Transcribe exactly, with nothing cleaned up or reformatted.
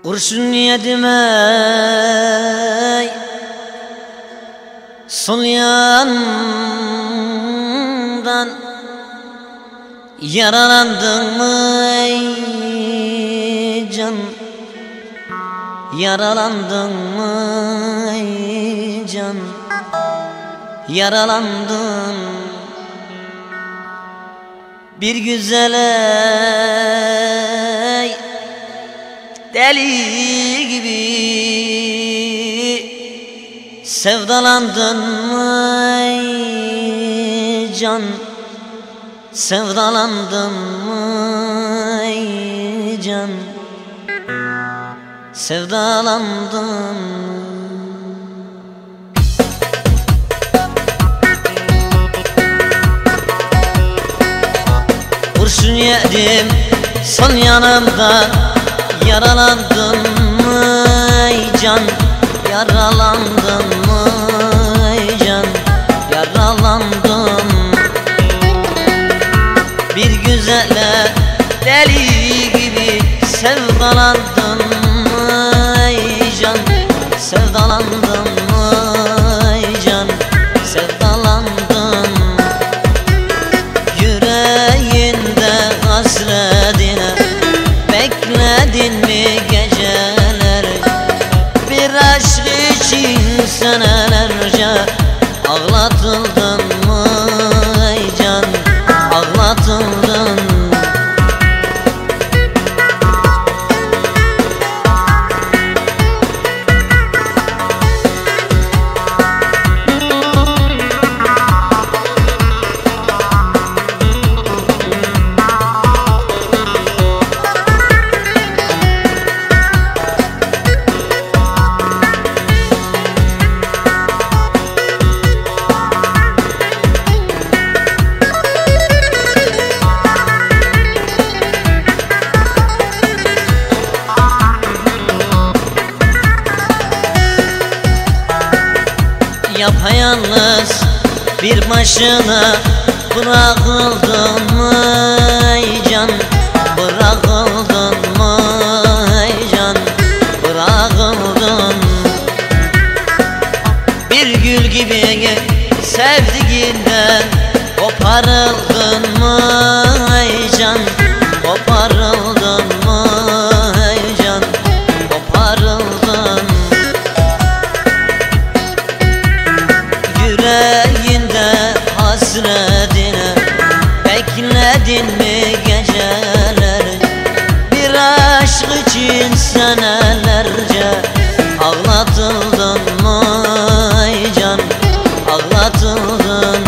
Kurşun yedim ey sol yandan, yaralandın mı ey can, yaralandın mı ey can, yaralandın. Bir güzele deli gibi sevdalandın mı ey can, sevdalandın mı ey can, sevdalandın. Kurşun yedim sol yanımdan, yaralandın mı ey can, yaralandın mı ey can, yaralandın. Bir güzele deli gibi sevdalandın mı ey can, sevdalandın mı ey can, sevdalandın. Yüreğinde hasretine bekledin mi geceler, bir aşk için senelerce ağlatıldın mı ey can, ağlatıldın. Yapayalnız bir başına bırakıldın mı ey can, bırakıldın mı ey can, bırakıldın. Bir gül gibi sevdiğinden koparıldın mı ey can, koparıldın mı ey can, koparıldın. Yüreğinde hasretine bekledin mi geceler, bir aşk için senelerce ağlatıldın mı ey can, ağlatıldın.